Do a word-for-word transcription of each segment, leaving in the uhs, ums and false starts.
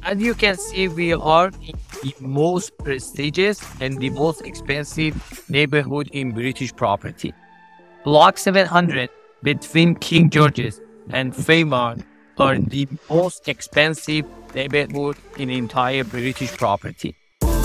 As you can see, we are in the most prestigious and the most expensive neighborhood in British property. Block seven hundred between King George's and Eyremount are the most expensive neighborhood in entire British property.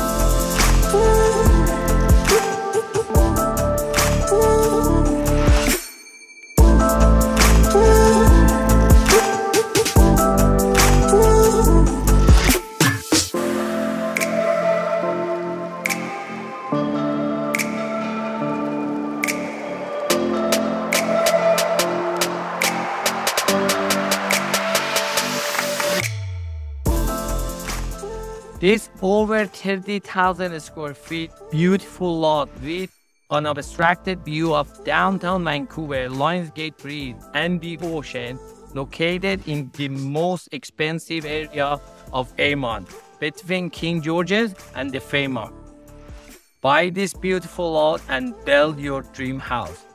This over thirty thousand square feet beautiful lot with an abstracted view of downtown Vancouver, Lionsgate Bridge, and the ocean, located in the most expensive area of Eyremount, between King George's and the Eyremount. Buy this beautiful lot and build your dream house.